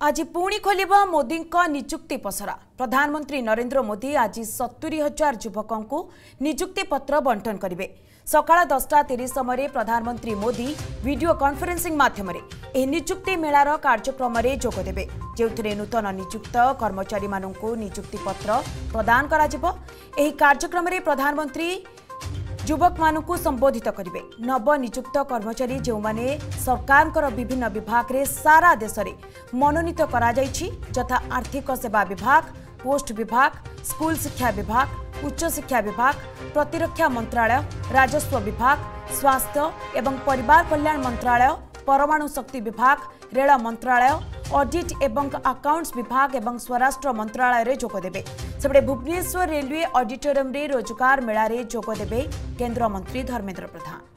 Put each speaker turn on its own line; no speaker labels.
आज पुणी खोल मोदी निजुक्ति पसरा। प्रधानमंत्री नरेंद्र मोदी आज 70,000 युवकों को निजुक्ति पत्र बंटन करेंगे। सकाळ 10:30 समय प्रधानमंत्री मोदी वीडियो कॉन्फ्रेंसिंग माध्यम निजुक्ति मेलार कार्यक्रम में जोगदेवे, जो नूतन निजुक्त कर्मचारी निजुक्ति पत्र प्रदान करा। कार्यक्रम में प्रधानमंत्री युवक मानू संबोधित करेंगे। नवनिजुक्त कर्मचारी जो माने सरकार विभिन्न विभाग रे सारा देश में मनोनीत करा जायछि, यथा आर्थिक सेवा विभाग, पोस्ट विभाग, स्कूल शिक्षा विभाग, उच्च शिक्षा विभाग, प्रतिरक्षा मंत्रालय, राजस्व विभाग, स्वास्थ्य एवं परिवार कल्याण मंत्रालय, परमाणु शक्ति विभाग, रेल मंत्रालय, ऑडिट एवं अकाउंट्स विभाग एवं स्वराष्ट्र मंत्रालय रे जोगदेवे। सेपटे भुवनेश्वर रेलवे ऑडिटोरियम रे रोजगार मेला रे जोगदेवे केंद्र मंत्री धर्मेंद्र प्रधान।